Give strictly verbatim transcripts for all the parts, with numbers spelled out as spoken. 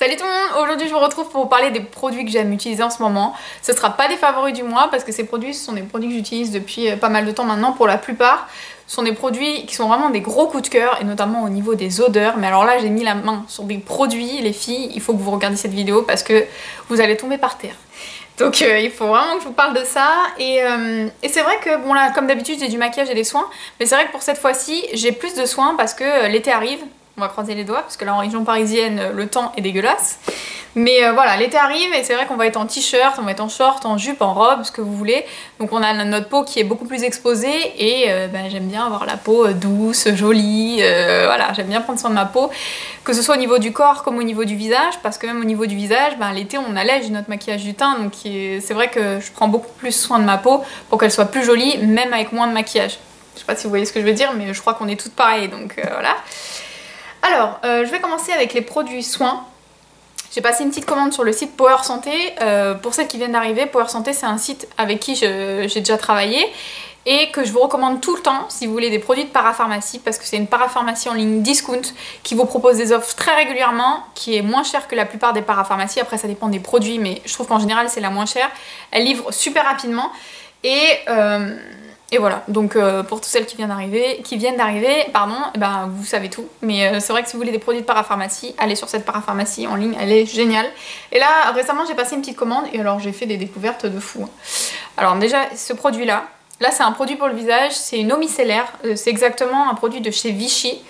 Salut tout le monde, aujourd'hui je vous retrouve pour vous parler des produits que j'aime utiliser en ce moment. Ce ne sera pas des favoris du mois parce que ces produits ce sont des produits que j'utilise depuis pas mal de temps maintenant pour la plupart. Ce sont des produits qui sont vraiment des gros coups de cœur et notamment au niveau des odeurs. Mais alors là j'ai mis la main sur des produits, les filles, il faut que vous regardiez cette vidéo parce que vous allez tomber par terre. Donc euh, il faut vraiment que je vous parle de ça et, euh, et c'est vrai que bon là comme d'habitude j'ai du maquillage et des soins, mais c'est vrai que pour cette fois-ci j'ai plus de soins parce que euh, l'été arrive. On va croiser les doigts parce que là en région parisienne le temps est dégueulasse. Mais euh, voilà, l'été arrive et c'est vrai qu'on va être en t-shirt, on va être en short, en jupe, en robe, ce que vous voulez. Donc on a notre peau qui est beaucoup plus exposée et euh, ben, j'aime bien avoir la peau douce, jolie. Euh, voilà, j'aime bien prendre soin de ma peau. Que ce soit au niveau du corps comme au niveau du visage, parce que même au niveau du visage, ben, l'été on allège notre maquillage du teint. Donc c'est vrai que je prends beaucoup plus soin de ma peau pour qu'elle soit plus jolie, même avec moins de maquillage. Je sais pas si vous voyez ce que je veux dire, mais je crois qu'on est toutes pareilles, donc euh, voilà. Alors, euh, je vais commencer avec les produits soins. J'ai passé une petite commande sur le site Power Santé. Euh, pour celles qui viennent d'arriver, Power Santé c'est un site avec qui j'ai déjà travaillé et que je vous recommande tout le temps si vous voulez des produits de parapharmacie parce que c'est une parapharmacie en ligne discount qui vous propose des offres très régulièrement, qui est moins chère que la plupart des parapharmacies. Après ça dépend des produits mais je trouve qu'en général c'est la moins chère. Elle livre super rapidement et... Euh, Et voilà, donc euh, pour toutes celles qui viennent d'arriver, qui viennent d'arriver, pardon, eh ben, vous savez tout. Mais euh, c'est vrai que si vous voulez des produits de parapharmacie, allez sur cette parapharmacie en ligne, elle est géniale. Et là, récemment, j'ai passé une petite commande et alors j'ai fait des découvertes de fou. Alors déjà, ce produit-là, là c'est un produit pour le visage, c'est une eau micellaire, euh, c'est exactement un produit de chez Vichy.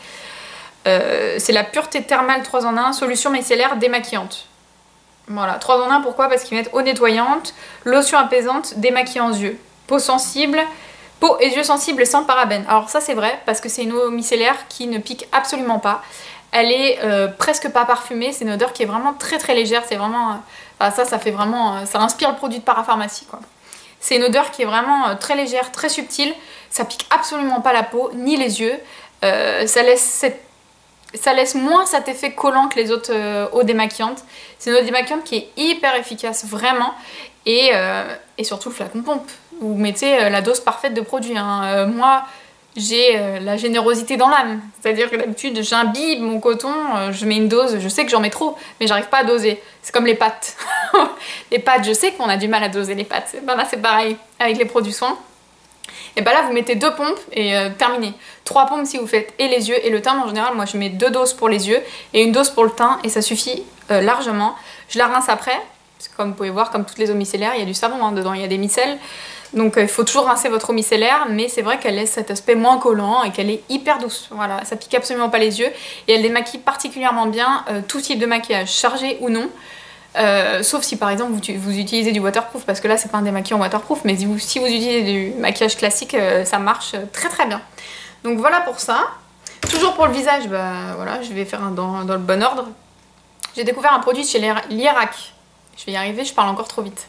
Euh, c'est la pureté thermale trois en un, solution micellaire démaquillante. Voilà, trois en un, pourquoi? Parce qu'ils mettent eau nettoyante, lotion apaisante, démaquillant aux yeux, peau sensible, peau et yeux sensibles sans parabènes. Alors ça c'est vrai parce que c'est une eau micellaire qui ne pique absolument pas. Elle est euh, presque pas parfumée, c'est une odeur qui est vraiment très très légère. C'est vraiment... Euh, enfin, ça, ça fait vraiment... Euh, ça inspire le produit de parapharmacie quoi. C'est une odeur qui est vraiment euh, très légère, très subtile. Ça pique absolument pas la peau, ni les yeux. Euh, ça laisse cette... Ça laisse moins cet effet collant que les autres euh, eaux démaquillantes. C'est une eau démaquillante qui est hyper efficace, vraiment. Et, euh, et surtout le flacon pompe. Vous mettez euh, la dose parfaite de produit. Hein. Euh, moi, j'ai euh, la générosité dans l'âme. C'est-à-dire que d'habitude, j'imbibe mon coton, euh, je mets une dose, je sais que j'en mets trop, mais j'arrive pas à doser. C'est comme les pâtes. Les pâtes, je sais qu'on a du mal à doser les pâtes. Ben là, c'est pareil avec les produits soins. Et ben là, vous mettez deux pompes et euh, terminé. Trois pompes si vous faites et les yeux et le teint. En général, moi, je mets deux doses pour les yeux et une dose pour le teint et ça suffit euh, largement. Je la rince après. Parce que comme vous pouvez voir, comme toutes les eaux micellaires, il y a du savon hein, dedans, il y a des micelles. Donc il euh, faut toujours rincer votre eau micellaire, mais c'est vrai qu'elle laisse cet aspect moins collant et qu'elle est hyper douce. Voilà, ça pique absolument pas les yeux et elle démaquille particulièrement bien euh, tout type de maquillage, chargé ou non. Euh, sauf si par exemple vous, vous utilisez du waterproof, parce que là c'est pas un démaquillant waterproof, mais si vous, si vous utilisez du maquillage classique, euh, ça marche très très bien. Donc voilà pour ça. Toujours pour le visage, bah voilà, je vais faire un dans, dans le bon ordre. J'ai découvert un produit chez Lierac. Je vais y arriver, je parle encore trop vite.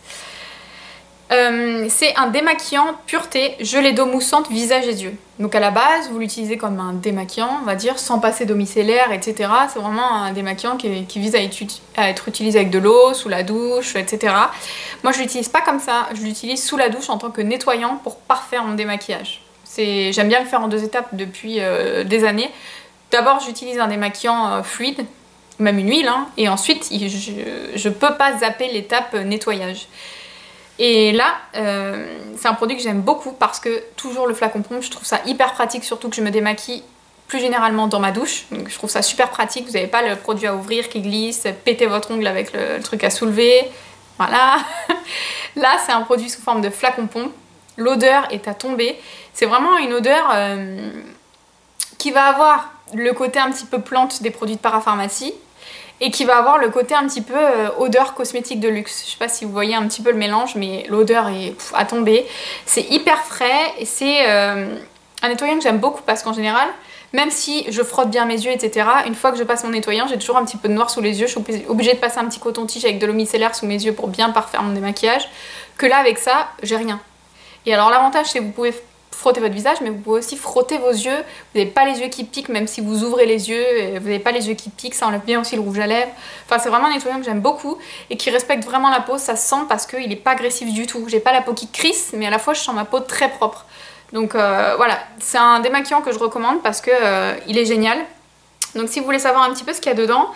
Euh, c'est un démaquillant pureté gelée d'eau moussante visage et yeux. Donc à la base, vous l'utilisez comme un démaquillant, on va dire, sans passer d'eau micellaire, et cetera. C'est vraiment un démaquillant qui, qui vise à être, à être utilisé avec de l'eau, sous la douche, et cetera. Moi je l'utilise pas comme ça, je l'utilise sous la douche en tant que nettoyant pour parfaire mon démaquillage. J'aime bien le faire en deux étapes depuis euh, des années. D'abord j'utilise un démaquillant euh, fluide, même une huile, hein, et ensuite je ne peux pas zapper l'étape nettoyage. Et là, euh, c'est un produit que j'aime beaucoup parce que toujours le flacon pompe, je trouve ça hyper pratique, surtout que je me démaquille plus généralement dans ma douche. Donc je trouve ça super pratique, vous n'avez pas le produit à ouvrir qui glisse, péter votre ongle avec le, le truc à soulever. Voilà. Là, c'est un produit sous forme de flacon pompe. L'odeur est à tomber. C'est vraiment une odeur euh, qui va avoir le côté un petit peu plante des produits de parapharmacie et qui va avoir le côté un petit peu euh, odeur cosmétique de luxe. Je sais pas si vous voyez un petit peu le mélange, mais l'odeur est pff, à tomber. C'est hyper frais et c'est euh, un nettoyant que j'aime beaucoup parce qu'en général, même si je frotte bien mes yeux, et cetera, une fois que je passe mon nettoyant, j'ai toujours un petit peu de noir sous les yeux. Je suis obligée de passer un petit coton-tige avec de l'eau micellaire sous mes yeux pour bien parfaire mon démaquillage. Que là, avec ça, j'ai rien. Et alors l'avantage, c'est que vous pouvez frotter votre visage, mais vous pouvez aussi frotter vos yeux. Vous n'avez pas les yeux qui piquent, même si vous ouvrez les yeux, vous n'avez pas les yeux qui piquent, ça enlève bien aussi le rouge à lèvres. Enfin, c'est vraiment un nettoyant que j'aime beaucoup et qui respecte vraiment la peau, ça se sent parce qu'il n'est pas agressif du tout. J'ai pas la peau qui crisse, mais à la fois je sens ma peau très propre. Donc euh, voilà, c'est un démaquillant que je recommande parce que euh, il est génial. Donc si vous voulez savoir un petit peu ce qu'il y a dedans,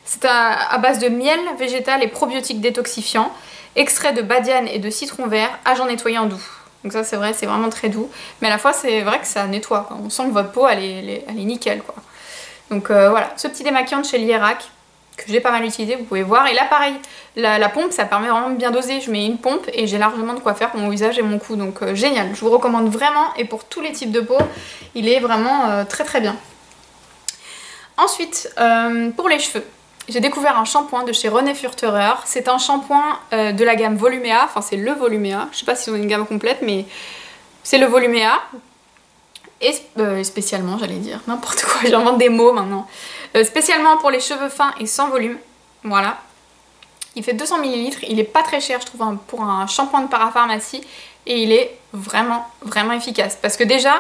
C'est à, à base de miel végétal et probiotiques détoxifiants, extrait de badiane et de citron vert, agent nettoyant doux. Donc ça c'est vrai, c'est vraiment très doux. Mais à la fois c'est vrai que ça nettoie, quoi. On sent que votre peau elle est, elle est, elle est nickel, quoi. Donc euh, voilà, ce petit démaquillant de chez Lierac, que j'ai pas mal utilisé, vous pouvez voir. Et là pareil, la, la pompe ça permet vraiment de bien doser. Je mets une pompe et j'ai largement de quoi faire pour mon visage et mon cou. Donc euh, génial, je vous recommande vraiment. Et pour tous les types de peau, il est vraiment euh, très très bien. Ensuite, euh, pour les cheveux. J'ai découvert un shampoing de chez René Furterer. C'est un shampoing euh, de la gamme Volumea, enfin c'est le Volumea. Je sais pas s'ils ont une gamme complète, mais c'est le Volumea. Et euh, spécialement, j'allais dire, n'importe quoi, j'invente des mots maintenant. Euh, spécialement pour les cheveux fins et sans volume. Voilà. Il fait deux cents millilitres, il est pas très cher, je trouve, hein, pour un shampoing de parapharmacie. Et il est vraiment, vraiment efficace. Parce que déjà,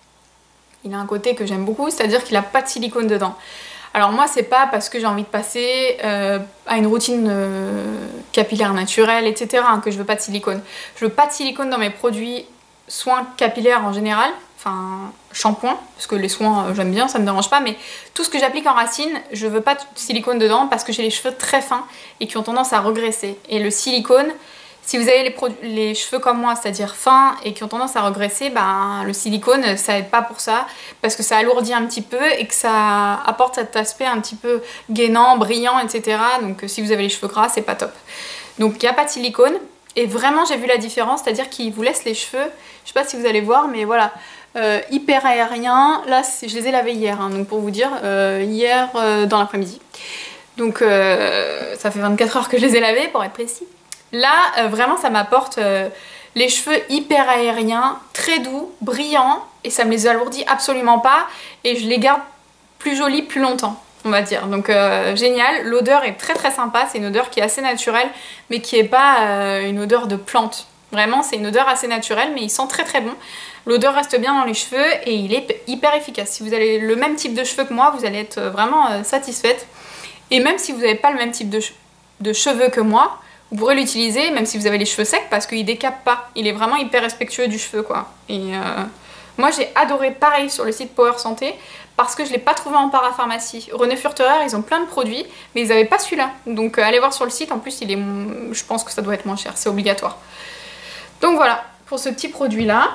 il a un côté que j'aime beaucoup, c'est-à-dire qu'il a pas de silicone dedans. Alors moi c'est pas parce que j'ai envie de passer euh, à une routine euh, capillaire naturelle, et cetera hein, que je veux pas de silicone. Je veux pas de silicone dans mes produits soins capillaires en général, enfin shampoing, parce que les soins euh, j'aime bien, ça me dérange pas, mais tout ce que j'applique en racine, je veux pas de silicone dedans parce que j'ai les cheveux très fins et qui ont tendance à regresser. Et le silicone, si vous avez les, les cheveux comme moi, c'est-à-dire fins et qui ont tendance à regresser, ben, le silicone ça aide pas pour ça parce que ça alourdit un petit peu et que ça apporte cet aspect un petit peu gainant, brillant, et cetera. Donc si vous avez les cheveux gras, c'est pas top. Donc il n'y a pas de silicone et vraiment j'ai vu la différence, c'est-à-dire qu'il vous laisse les cheveux, je sais pas si vous allez voir, mais voilà, euh, hyper aérien. Là je les ai lavés hier, hein, donc pour vous dire, euh, hier euh, dans l'après-midi. Donc euh, ça fait vingt-quatre heures que je les ai lavés pour être précis. Là, euh, vraiment, ça m'apporte euh, les cheveux hyper aériens, très doux, brillants, et ça me les alourdit absolument pas, et je les garde plus jolis plus longtemps, on va dire. Donc euh, génial, l'odeur est très très sympa, c'est une odeur qui est assez naturelle, mais qui est pas euh, une odeur de plante. Vraiment, c'est une odeur assez naturelle, mais il sent très très bon. L'odeur reste bien dans les cheveux, et il est hyper efficace. Si vous avez le même type de cheveux que moi, vous allez être vraiment euh, satisfaite. Et même si vous n'avez pas le même type de, che de cheveux que moi, vous pourrez l'utiliser même si vous avez les cheveux secs parce qu'il décape pas. Il est vraiment hyper respectueux du cheveu, quoi. Et euh, moi j'ai adoré, pareil sur le site Power Santé, parce que je l'ai pas trouvé en parapharmacie. René Furterer, ils ont plein de produits, mais ils avaient pas celui-là. Donc euh, allez voir sur le site, en plus il est, je pense que ça doit être moins cher, c'est obligatoire. Donc voilà, pour ce petit produit-là.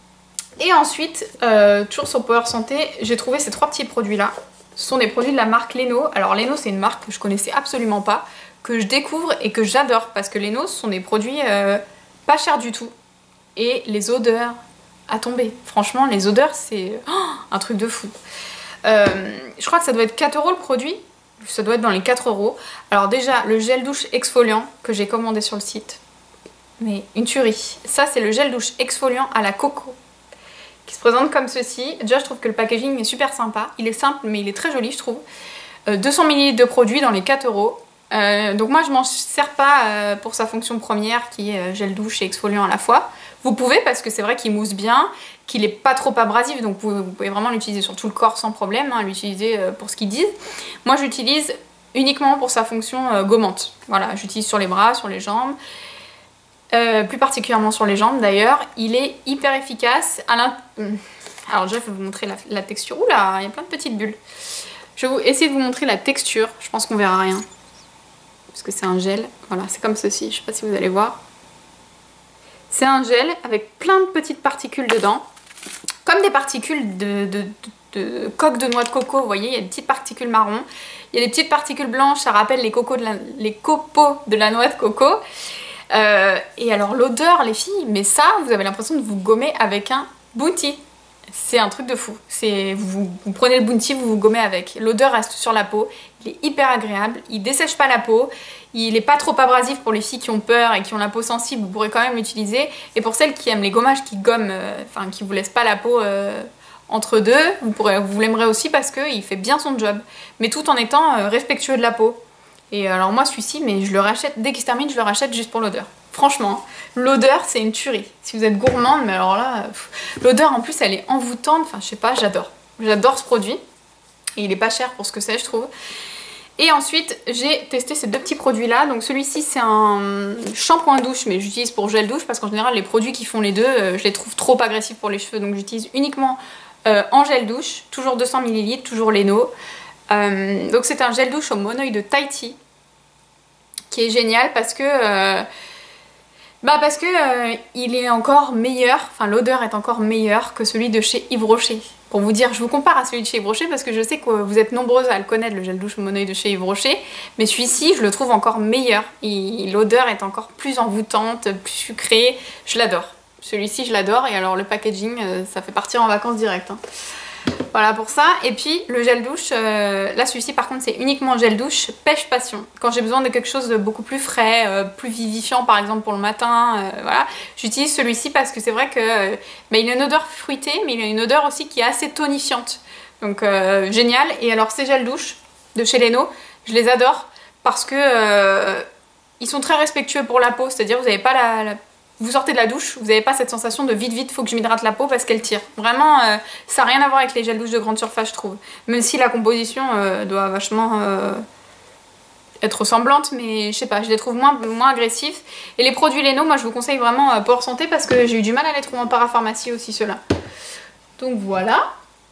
Et ensuite, euh, toujours sur Power Santé, j'ai trouvé ces trois petits produits-là. Ce sont des produits de la marque Leno. Alors Leno, c'est une marque que je connaissais absolument pas, que je découvre et que j'adore parce que les Leno ce sont des produits euh, pas chers du tout et les odeurs à tomber. Franchement les odeurs c'est oh, un truc de fou. Euh, je crois que ça doit être quatre euros le produit, ça doit être dans les quatre euros. Alors déjà le gel douche exfoliant que j'ai commandé sur le site, mais une tuerie. Ça c'est le gel douche exfoliant à la coco qui se présente comme ceci. Déjà je trouve que le packaging est super sympa, il est simple mais il est très joli je trouve. euh, deux cents millilitres de produit dans les quatre euros. Euh, donc moi je m'en sers pas euh, pour sa fonction première qui est euh, gel douche et exfoliant à la fois. Vous pouvez parce que c'est vrai qu'il mousse bien, qu'il est pas trop abrasif, donc vous, vous pouvez vraiment l'utiliser sur tout le corps sans problème, hein, l'utiliser euh, pour ce qu'ils disent. Moi j'utilise uniquement pour sa fonction euh, gommante. Voilà, j'utilise sur les bras, sur les jambes, euh, plus particulièrement sur les jambes d'ailleurs. Il est hyper efficace. À Alors déjà je vais vous montrer la, la texture. Oula, il y a plein de petites bulles. Je vais vous, essayer de vous montrer la texture, je pense qu'on verra rien. Parce que c'est un gel, voilà, c'est comme ceci, je sais pas si vous allez voir. C'est un gel avec plein de petites particules dedans, comme des particules de, de, de, de coque de noix de coco, vous voyez, il y a des petites particules marron, il y a des petites particules blanches, ça rappelle les, cocos de la, les copeaux de la noix de coco. Euh, et alors l'odeur, les filles, mais ça, vous avez l'impression de vous gommer avec un Bounty. C'est un truc de fou. Vous, vous prenez le Bounty, vous vous gommez avec. L'odeur reste sur la peau. Il est hyper agréable. Il dessèche pas la peau. Il n'est pas trop abrasif pour les filles qui ont peur et qui ont la peau sensible. Vous pourrez quand même l'utiliser. Et pour celles qui aiment les gommages qui gomment, euh, enfin qui vous laissent pas la peau euh, entre deux, vous, pourrez, vous l'aimerez aussi parce qu'il fait bien son job. Mais tout en étant euh, respectueux de la peau. Et alors moi celui-ci, mais je le rachète, dès qu'il se termine, je le rachète juste pour l'odeur. Franchement, l'odeur c'est une tuerie. Si vous êtes gourmande, mais alors là, l'odeur en plus elle est envoûtante, enfin je sais pas, j'adore. J'adore ce produit. Et il est pas cher pour ce que c'est, je trouve. Et ensuite, j'ai testé ces deux petits produits là. Donc celui-ci c'est un shampoing douche, mais j'utilise pour gel douche parce qu'en général les produits qui font les deux, euh, je les trouve trop agressifs pour les cheveux. Donc j'utilise uniquement euh, en gel douche, toujours deux cents millilitres, toujours Leno. Euh, donc c'est un gel douche au monoï de Tahiti qui est génial parce que euh, bah parce que euh, il est encore meilleur, enfin l'odeur est encore meilleure que celui de chez Yves Rocher. Pour vous dire, je vous compare à celui de chez Yves Rocher parce que je sais que vous êtes nombreuses à le connaître, le gel douche au monoï de chez Yves Rocher, mais celui-ci je le trouve encore meilleur. L'odeur est encore plus envoûtante, plus sucrée, je l'adore. Celui-ci je l'adore et alors le packaging euh, ça fait partir en vacances direct. Hein. Voilà pour ça. Et puis le gel douche, euh, là celui-ci par contre c'est uniquement gel douche pêche passion. Quand j'ai besoin de quelque chose de beaucoup plus frais, euh, plus vivifiant par exemple pour le matin, euh, voilà, j'utilise celui-ci parce que c'est vrai que euh, bah, il a une odeur fruitée, mais il a une odeur aussi qui est assez tonifiante. Donc euh, génial. Et alors ces gels douche de chez Leno, je les adore parce que euh, ils sont très respectueux pour la peau, c'est-à-dire vous n'avez pas la, la vous sortez de la douche, vous n'avez pas cette sensation de vite vite faut que je m'hydrate la peau parce qu'elle tire. Vraiment, euh, ça n'a rien à voir avec les gels douche de grande surface je trouve. Même si la composition euh, doit vachement euh, être ressemblante, mais je sais pas, je les trouve moins, moins agressifs. Et les produits Leno, moi je vous conseille vraiment euh, Port Santé parce que j'ai eu du mal à les trouver en parapharmacie aussi ceux-là. Donc voilà.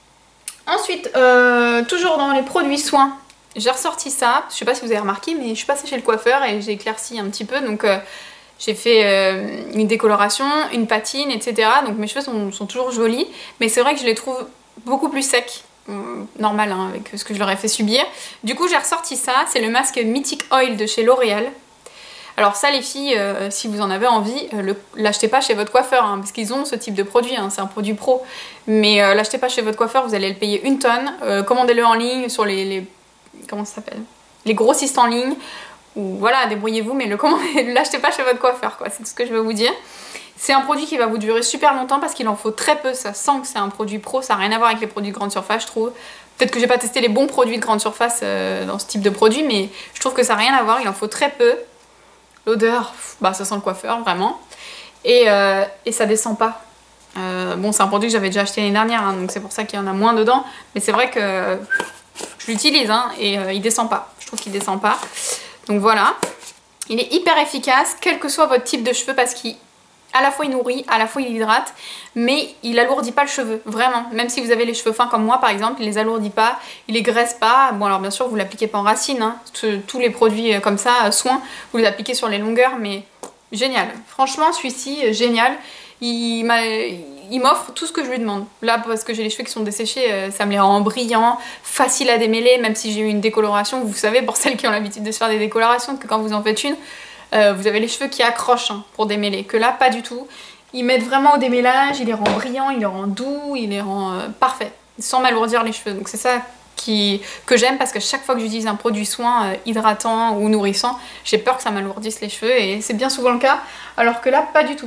Ensuite, euh, toujours dans les produits soins, j'ai ressorti ça. Je sais pas si vous avez remarqué, mais je suis passée chez le coiffeur et j'ai éclairci un petit peu, donc... Euh, j'ai fait euh, une décoloration, une patine, et cetera. Donc mes cheveux sont, sont toujours jolis, mais c'est vrai que je les trouve beaucoup plus secs. Hum, normal hein, avec ce que je leur ai fait subir. Du coup j'ai ressorti ça, c'est le masque Mythic Oil de chez L'Oréal. Alors ça les filles, euh, si vous en avez envie, euh, l'achetez pas chez votre coiffeur, hein, parce qu'ils ont ce type de produit, hein, c'est un produit pro. Mais euh, l'achetez pas chez votre coiffeur, vous allez le payer une tonne. Euh, commandez-le en ligne sur les... les comment ça s'appelle, les grossistes en ligne. Ou voilà, débrouillez-vous, mais le l'achetez pas chez votre coiffeur, quoi, c'est tout ce que je veux vous dire. C'est un produit qui va vous durer super longtemps parce qu'il en faut très peu, ça sent que c'est un produit pro, ça n'a rien à voir avec les produits de grande surface, je trouve. Peut-être que j'ai pas testé les bons produits de grande surface euh, dans ce type de produit, mais je trouve que ça n'a rien à voir, il en faut très peu. L'odeur, bah ça sent le coiffeur, vraiment. Et, euh, et ça descend pas. Euh, bon, c'est un produit que j'avais déjà acheté l'année dernière, hein, donc c'est pour ça qu'il y en a moins dedans. Mais c'est vrai que je l'utilise hein, et euh, il descend pas. Je trouve qu'il descend pas. Donc voilà, il est hyper efficace, quel que soit votre type de cheveux, parce qu'il à la fois il nourrit, à la fois il hydrate, mais il alourdit pas le cheveu, vraiment. Même si vous avez les cheveux fins comme moi par exemple, il les alourdit pas, il les graisse pas. Bon alors bien sûr vous l'appliquez pas en racine, hein. Tous les produits comme ça, soins, vous les appliquez sur les longueurs, mais génial. Franchement celui-ci, génial. Il m'offre tout ce que je lui demande. Là, parce que j'ai les cheveux qui sont desséchés, ça me les rend brillants, facile à démêler, même si j'ai eu une décoloration. Vous savez, pour celles qui ont l'habitude de se faire des décolorations, que quand vous en faites une, euh, vous avez les cheveux qui accrochent hein, pour démêler. Que là, pas du tout. Ils m'aident vraiment au démêlage, il les rend brillants, il les rend doux, il les rend euh, parfaits, sans m'alourdir les cheveux. Donc c'est ça qui, que j'aime, parce que chaque fois que j'utilise un produit soin euh, hydratant ou nourrissant, j'ai peur que ça m'alourdisse les cheveux, et c'est bien souvent le cas, alors que là, pas du tout.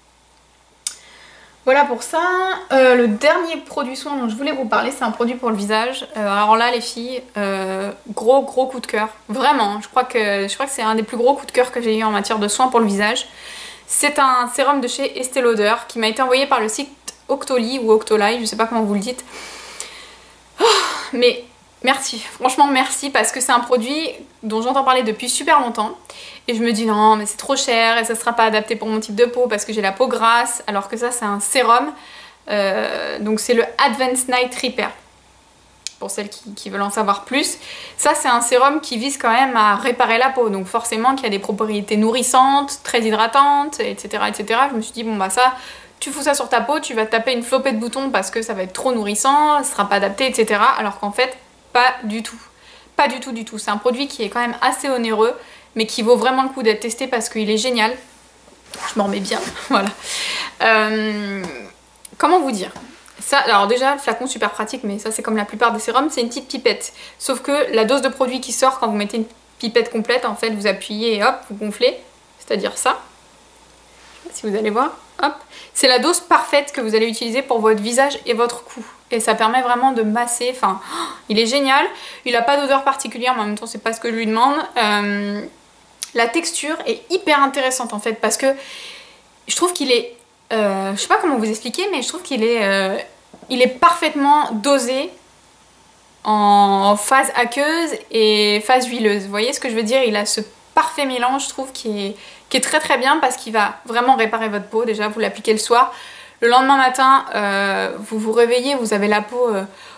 Voilà pour ça. Euh, le dernier produit soin dont je voulais vous parler, c'est un produit pour le visage. Euh, alors là les filles, euh, gros gros coup de cœur. Vraiment, je crois que, je crois que c'est un des plus gros coups de cœur que j'ai eu en matière de soins pour le visage. C'est un sérum de chez Estée Lauder qui m'a été envoyé par le site Octoly ou Octoly, je sais pas comment vous le dites. Oh, mais merci, franchement merci, parce que c'est un produit dont j'entends parler depuis super longtemps. Et je me dis non mais c'est trop cher et ça sera pas adapté pour mon type de peau parce que j'ai la peau grasse, alors que ça c'est un sérum. Euh, donc c'est le Advanced Night Repair, pour celles qui, qui veulent en savoir plus. Ça c'est un sérum qui vise quand même à réparer la peau, donc forcément qu'il y a des propriétés nourrissantes, très hydratantes, et cetera et cetera. Je me suis dit bon bah ça, tu fous ça sur ta peau, tu vas te taper une flopée de boutons parce que ça va être trop nourrissant, ça sera pas adapté, et cetera. Alors qu'en fait pas du tout. Pas du tout du tout. C'est un produit qui est quand même assez onéreux, mais qui vaut vraiment le coup d'être testé parce qu'il est génial. Je m'en remets bien, voilà. Euh, comment vous dire ça, alors déjà, le flacon super pratique, mais ça c'est comme la plupart des sérums, c'est une petite pipette. Sauf que la dose de produit qui sort quand vous mettez une pipette complète, en fait, vous appuyez et hop, vous gonflez. C'est-à-dire ça. Si vous allez voir, hop. C'est la dose parfaite que vous allez utiliser pour votre visage et votre cou. Et ça permet vraiment de masser, enfin, oh, il est génial. Il n'a pas d'odeur particulière, mais en même temps, c'est pas ce que je lui demande. Euh, la texture est hyper intéressante en fait, parce que je trouve qu'il est, euh, je sais pas comment vous expliquer, mais je trouve qu'il est, euh, il est parfaitement dosé en phase aqueuse et phase huileuse. Vous voyez ce que je veux dire? Il a ce parfait mélange, je trouve, qui est, qui est très très bien, parce qu'il va vraiment réparer votre peau. Déjà, vous l'appliquez le soir. Le lendemain matin, euh, vous vous réveillez, vous avez la peau euh,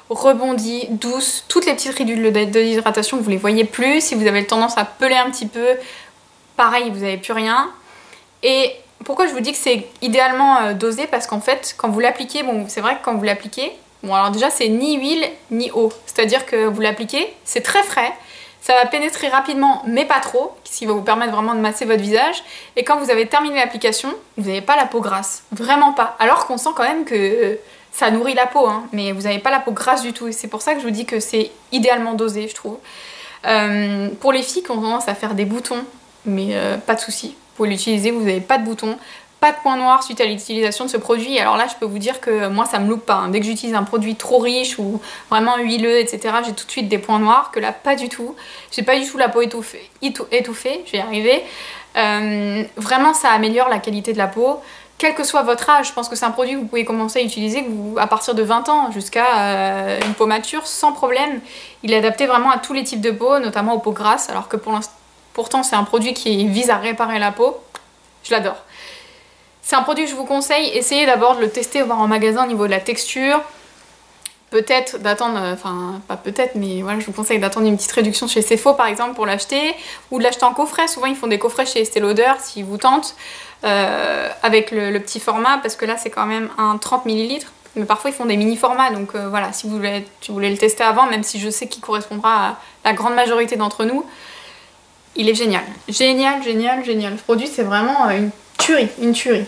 rebondie, douce. Toutes les petites ridules de déshydratation, vous les voyez plus. Si vous avez tendance à peler un petit peu, pareil, vous n'avez plus rien. Et pourquoi je vous dis que c'est idéalement euh, dosé? Parce qu'en fait, quand vous l'appliquez, bon, c'est vrai que quand vous l'appliquez, bon, alors déjà, c'est ni huile ni eau. C'est-à-dire que vous l'appliquez, c'est très frais. Ça va pénétrer rapidement, mais pas trop, ce qui va vous permettre vraiment de masser votre visage. Et quand vous avez terminé l'application, vous n'avez pas la peau grasse. Vraiment pas. Alors qu'on sent quand même que ça nourrit la peau, hein, mais vous n'avez pas la peau grasse du tout. Et c'est pour ça que je vous dis que c'est idéalement dosé, je trouve. Euh, pour les filles qui ont tendance à faire des boutons, mais euh, pas de souci. Vous pouvez l'utiliser, vous n'avez pas de boutons. Pas de points noirs suite à l'utilisation de ce produit. Alors là, je peux vous dire que moi, ça me loupe pas. Hein. Dès que j'utilise un produit trop riche ou vraiment huileux, et cetera, j'ai tout de suite des points noirs, que là, pas du tout. J'ai pas du tout la peau étouffée, étouffée, je vais y arriver. Euh, vraiment, ça améliore la qualité de la peau. Quel que soit votre âge, je pense que c'est un produit que vous pouvez commencer à utiliser vous, à partir de vingt ans jusqu'à euh, une peau mature sans problème. Il est adapté vraiment à tous les types de peau, notamment aux peaux grasses, alors que pour l'instant, pourtant, c'est un produit qui vise à réparer la peau. Je l'adore. C'est un produit que je vous conseille, essayez d'abord de le tester voir en magasin au niveau de la texture. Peut-être d'attendre, enfin pas peut-être, mais voilà, je vous conseille d'attendre une petite réduction chez Cefo par exemple pour l'acheter, ou de l'acheter en coffret. Souvent ils font des coffrets chez Estée Lauder si vous tente, euh, avec le, le petit format, parce que là c'est quand même un trente millilitres. Mais parfois ils font des mini formats, donc euh, voilà, si vous, voulez, si vous voulez le tester avant, même si je sais qu'il correspondra à la grande majorité d'entre nous, il est génial. Génial, génial, génial. Ce produit c'est vraiment une tuerie, une tuerie.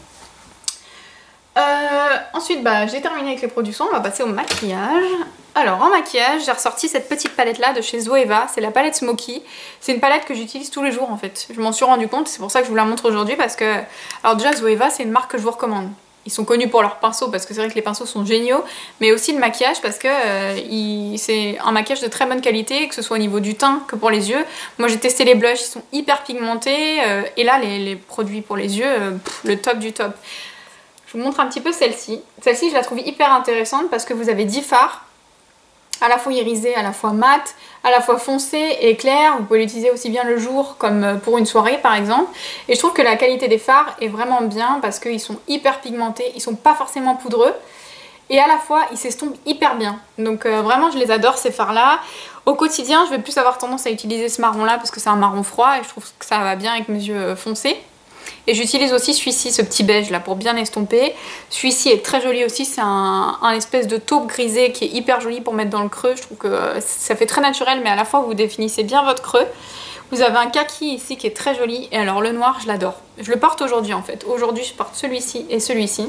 Euh, ensuite, bah, j'ai terminé avec les produits soins, on va passer au maquillage. Alors, en maquillage, j'ai ressorti cette petite palette là de chez Zoeva, c'est la palette Smoky. C'est une palette que j'utilise tous les jours en fait. Je m'en suis rendu compte, c'est pour ça que je vous la montre aujourd'hui parce que... Alors déjà, Zoeva, c'est une marque que je vous recommande. Ils sont connus pour leurs pinceaux parce que c'est vrai que les pinceaux sont géniaux, mais aussi le maquillage parce que euh, il... c'est un maquillage de très bonne qualité, que ce soit au niveau du teint que pour les yeux. Moi j'ai testé les blushs, ils sont hyper pigmentés, euh, et là les, les produits pour les yeux, euh, pff, le top du top. Je vous montre un petit peu celle-ci. Celle-ci je la trouve hyper intéressante parce que vous avez dix fards, à la fois irisé, à la fois mat, à la fois foncé et clair. Vous pouvez l'utiliser aussi bien le jour comme pour une soirée par exemple. Et je trouve que la qualité des fards est vraiment bien parce qu'ils sont hyper pigmentés, ils sont pas forcément poudreux. Et à la fois ils s'estompent hyper bien. Donc euh, vraiment je les adore ces fards là. Au quotidien je vais plus avoir tendance à utiliser ce marron là parce que c'est un marron froid et je trouve que ça va bien avec mes yeux foncés. Et j'utilise aussi celui-ci, ce petit beige là pour bien estomper. Celui-ci est très joli aussi, c'est un, un espèce de taupe grisé qui est hyper joli pour mettre dans le creux. Je trouve que ça fait très naturel mais à la fois vous définissez bien votre creux. Vous avez un kaki ici qui est très joli et alors le noir je l'adore. Je le porte aujourd'hui en fait. Aujourd'hui je porte celui-ci et celui-ci.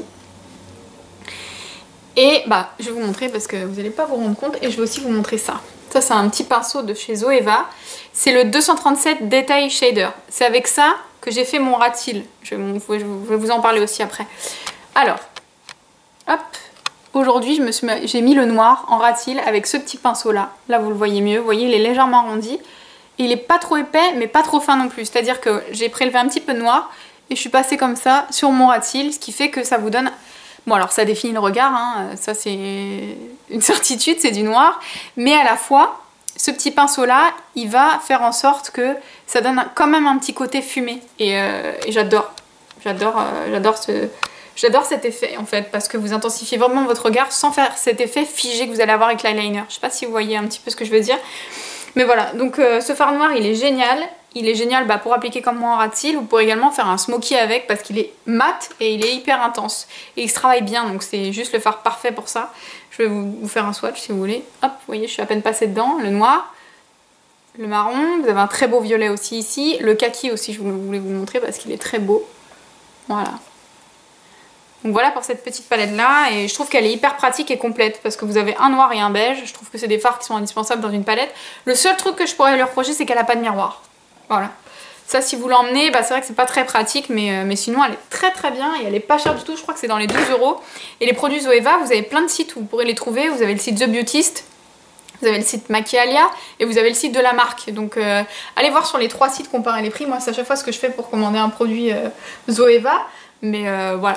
Et bah je vais vous montrer parce que vous n'allez pas vous rendre compte et je vais aussi vous montrer ça. Ça c'est un petit pinceau de chez Zoeva. C'est le deux cent trente-sept Detail Shader. C'est avec ça que j'ai fait mon rat cils. Je, je vais vous en parler aussi après. Alors, hop, aujourd'hui j'ai mis le noir en rat cils avec ce petit pinceau là. Là vous le voyez mieux, vous voyez il est légèrement arrondi. Et il est pas trop épais mais pas trop fin non plus. C'est-à-dire que j'ai prélevé un petit peu de noir et je suis passée comme ça sur mon rat cils, ce qui fait que ça vous donne... Bon alors ça définit le regard, hein. Ça c'est une certitude, c'est du noir. Mais à la fois... ce petit pinceau là, il va faire en sorte que ça donne quand même un petit côté fumé. Et, euh, et j'adore, j'adore, euh, j'adore ce, j'adore cet effet en fait, parce que vous intensifiez vraiment votre regard sans faire cet effet figé que vous allez avoir avec l'eyeliner. Je sais pas si vous voyez un petit peu ce que je veux dire. Mais voilà, donc euh, ce fard noir il est génial. Il est génial bah, pour appliquer comme moi en rat de cils. Vous pourrez également faire un smoky avec parce qu'il est mat et il est hyper intense. Et il se travaille bien, donc c'est juste le fard parfait pour ça. Je vais vous, vous faire un swatch si vous voulez. Hop, vous voyez, je suis à peine passée dedans. Le noir, le marron, vous avez un très beau violet aussi ici. Le kaki aussi, je voulais vous montrer parce qu'il est très beau. Voilà. Donc voilà pour cette petite palette là, et je trouve qu'elle est hyper pratique et complète parce que vous avez un noir et un beige. Je trouve que c'est des fards qui sont indispensables dans une palette. Le seul truc que je pourrais lui reprocher, c'est qu'elle n'a pas de miroir. Voilà. Ça, si vous l'emmenez, bah, c'est vrai que c'est pas très pratique, mais, euh, mais sinon elle est très très bien et elle est pas chère du tout. Je crois que c'est dans les douze euros. Et les produits Zoeva, vous avez plein de sites où vous pourrez les trouver. Vous avez le site The Beautist, vous avez le site Maquialia et vous avez le site de la marque. Donc euh, allez voir sur les trois sites, comparer les prix. Moi, c'est à chaque fois ce que je fais pour commander un produit euh, Zoeva. Mais euh, voilà.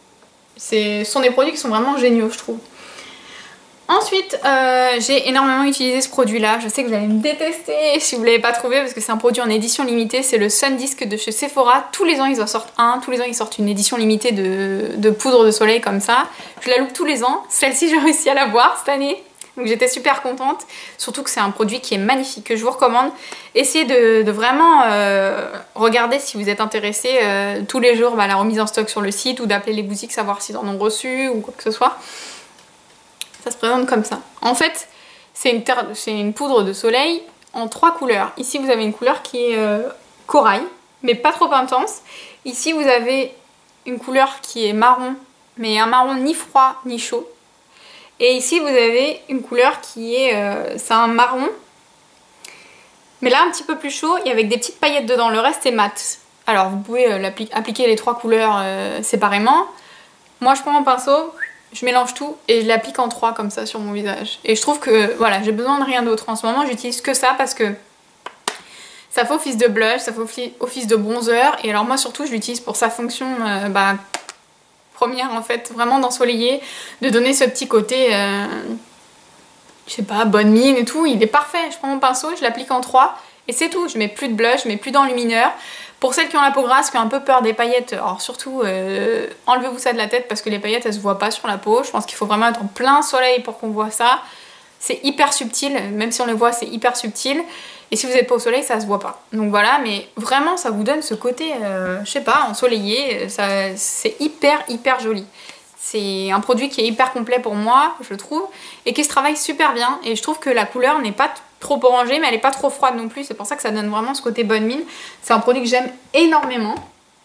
Ce sont des produits qui sont vraiment géniaux, je trouve. Ensuite, euh, j'ai énormément utilisé ce produit-là. Je sais que vous allez me détester si vous ne l'avez pas trouvé parce que c'est un produit en édition limitée. C'est le Sun Disc de chez Sephora. Tous les ans, ils en sortent un. Tous les ans, ils sortent une édition limitée de, de poudre de soleil comme ça. Je la loupe tous les ans. Celle-ci, j'ai réussi à la voir cette année. Donc j'étais super contente, surtout que c'est un produit qui est magnifique, que je vous recommande. Essayez de, de vraiment euh, regarder si vous êtes intéressé euh, tous les jours bah, la remise en stock sur le site ou d'appeler les boutiques, savoir s'ils en ont reçu ou quoi que ce soit. Ça se présente comme ça. En fait, c'est une, c'est une poudre de soleil en trois couleurs. Ici, vous avez une couleur qui est euh, corail, mais pas trop intense. Ici, vous avez une couleur qui est marron, mais un marron ni froid ni chaud. Et ici, vous avez une couleur qui est... Euh, c'est un marron, mais là, un petit peu plus chaud et avec des petites paillettes dedans. Le reste est mat. Alors, vous pouvez euh, appliquer les trois couleurs euh, séparément. Moi, je prends mon pinceau... Je mélange tout et je l'applique en trois comme ça sur mon visage. Et je trouve que voilà, j'ai besoin de rien d'autre. En ce moment, j'utilise que ça parce que ça fait office de blush, ça fait office de bronzer. Et alors moi surtout, je l'utilise pour sa fonction euh, bah, première en fait, vraiment d'ensoleiller, de donner ce petit côté, euh, je sais pas, bonne mine et tout. Il est parfait. Je prends mon pinceau, je l'applique en trois et c'est tout. Je mets plus de blush, je mets plus d'enlumineur. Pour celles qui ont la peau grasse, qui ont un peu peur des paillettes, alors surtout euh, enlevez-vous ça de la tête parce que les paillettes elles se voient pas sur la peau. Je pense qu'il faut vraiment être en plein soleil pour qu'on voit ça. C'est hyper subtil, même si on les voit c'est hyper subtil. Et si vous n'êtes pas au soleil ça se voit pas. Donc voilà, mais vraiment ça vous donne ce côté, euh, je sais pas, ensoleillé. C'est hyper hyper joli. C'est un produit qui est hyper complet pour moi, je trouve, et qui se travaille super bien. Et je trouve que la couleur n'est pas trop orangée, mais elle n'est pas trop froide non plus. C'est pour ça que ça donne vraiment ce côté bonne mine. C'est un produit que j'aime énormément.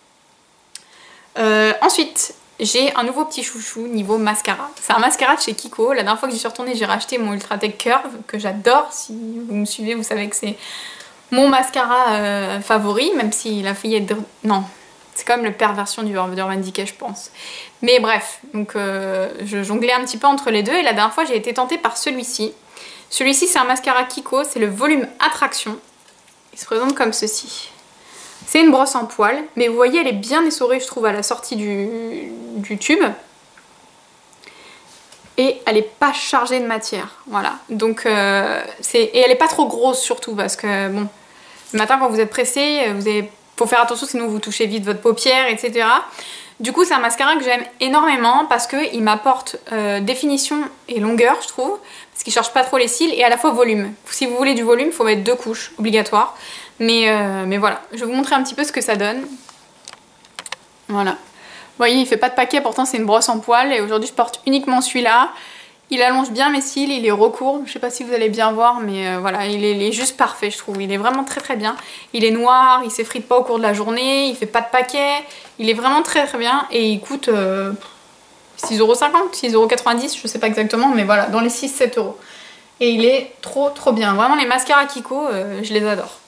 Euh, ensuite, j'ai un nouveau petit chouchou niveau mascara. C'est un mascara de chez Kiko. La dernière fois que j'y suis retournée, j'ai racheté mon Ultratech Curve, que j'adore. Si vous me suivez, vous savez que c'est mon mascara euh, favori, même s'il a failli être... Non, c'est quand même le perversion du Urban Decay, je pense. Mais bref, donc euh, je jonglais un petit peu entre les deux. Et la dernière fois, j'ai été tentée par celui-ci. Celui-ci, c'est un mascara Kiko, c'est le volume Attraction. Il se présente comme ceci. C'est une brosse en poils, mais vous voyez, elle est bien essorée, je trouve, à la sortie du, du tube. Et elle n'est pas chargée de matière, voilà. Donc, euh, c'est et elle n'est pas trop grosse surtout, parce que, bon, le matin, quand vous êtes pressé, vous avez... faut faire attention, sinon vous touchez vite votre paupière, et cetera. Du coup, c'est un mascara que j'aime énormément parce qu'il m'apporte euh, définition et longueur, je trouve, parce qu'il ne charge pas trop les cils, et à la fois volume. Si vous voulez du volume, il faut mettre deux couches, obligatoire. Mais, euh, mais voilà, je vais vous montrer un petit peu ce que ça donne. Voilà. Vous voyez, il ne fait pas de paquet, pourtant c'est une brosse en poils, et aujourd'hui je porte uniquement celui-là. Il allonge bien mes cils, il est recourt, je sais pas si vous allez bien voir, mais euh, voilà, il est, il est juste parfait, je trouve. Il est vraiment très très bien. Il est noir, il s'effrite pas au cours de la journée, il fait pas de paquet. Il est vraiment très très bien et il coûte euh, six euros cinquante, six euros quatre-vingt-dix, je sais pas exactement, mais voilà, dans les six sept euros. Et il est trop trop bien. Vraiment, les mascaras Kiko, euh, je les adore.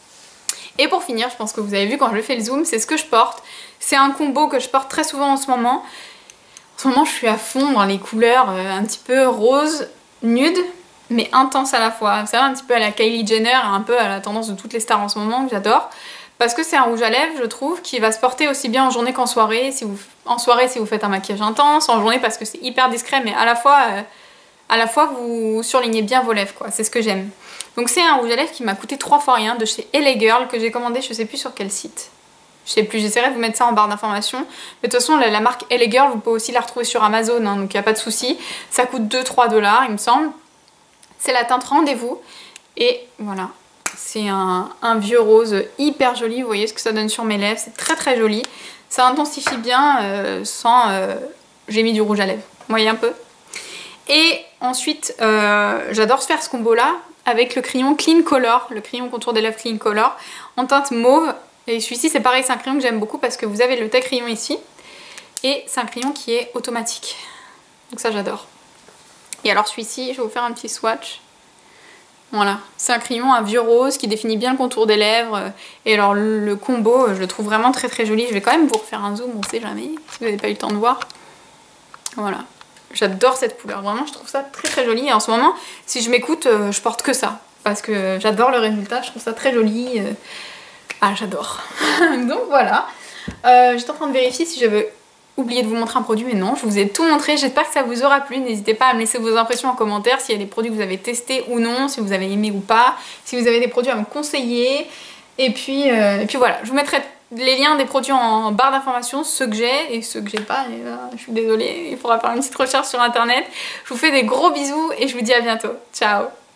Et pour finir, je pense que vous avez vu quand je fais le zoom, c'est ce que je porte. C'est un combo que je porte très souvent en ce moment. En ce moment, je suis à fond dans les couleurs euh, un petit peu rose, nude, mais intense à la fois. Vous savez, un petit peu à la Kylie Jenner, un peu à la tendance de toutes les stars en ce moment, que j'adore. Parce que c'est un rouge à lèvres, je trouve, qui va se porter aussi bien en journée qu'en soirée. Si vous, en soirée, si vous faites un maquillage intense, en journée parce que c'est hyper discret, mais à la fois, euh, à la fois vous surlignez bien vos lèvres, quoi. C'est ce que j'aime. Donc c'est un rouge à lèvres qui m'a coûté trois fois rien de chez L A Girl, que j'ai commandé, je sais plus sur quel site. Je sais plus, j'essaierai de vous mettre ça en barre d'informations. Mais de toute façon, la, la marque L A Girl, vous pouvez aussi la retrouver sur Amazon, hein, donc il n'y a pas de souci. Ça coûte deux trois dollars, il me semble. C'est la teinte Rendez-vous. Et voilà, c'est un, un vieux rose hyper joli. Vous voyez ce que ça donne sur mes lèvres, c'est très très joli. Ça intensifie bien euh, sans... Euh, j'ai mis du rouge à lèvres, vous voyez un peu. Et ensuite, euh, j'adore faire ce combo-là avec le crayon Clean Color, le crayon contour des lèvres Clean Color, en teinte mauve. Et celui-ci, c'est pareil, c'est un crayon que j'aime beaucoup parce que vous avez le tel crayon ici. Et c'est un crayon qui est automatique. Donc ça, j'adore. Et alors celui-ci, je vais vous faire un petit swatch. Voilà, c'est un crayon à vieux rose qui définit bien le contour des lèvres. Et alors le combo, je le trouve vraiment très très joli. Je vais quand même vous refaire un zoom, on sait jamais, si vous n'avez pas eu le temps de voir. Voilà, j'adore cette couleur, vraiment je trouve ça très très joli. Et en ce moment, si je m'écoute, je porte que ça. Parce que j'adore le résultat, je trouve ça très joli. Ah, j'adore. Donc voilà, euh, j'étais en train de vérifier si j'avais oublié de vous montrer un produit, mais non, je vous ai tout montré. J'espère que ça vous aura plu. N'hésitez pas à me laisser vos impressions en commentaire, s'il y a des produits que vous avez testés ou non, si vous avez aimé ou pas, si vous avez des produits à me conseiller. Et puis, euh, et puis voilà, je vous mettrai les liens des produits en barre d'informations, ceux que j'ai et ceux que j'ai pas. Et là, je suis désolée, il faudra faire une petite recherche sur internet. Je vous fais des gros bisous et je vous dis à bientôt. Ciao!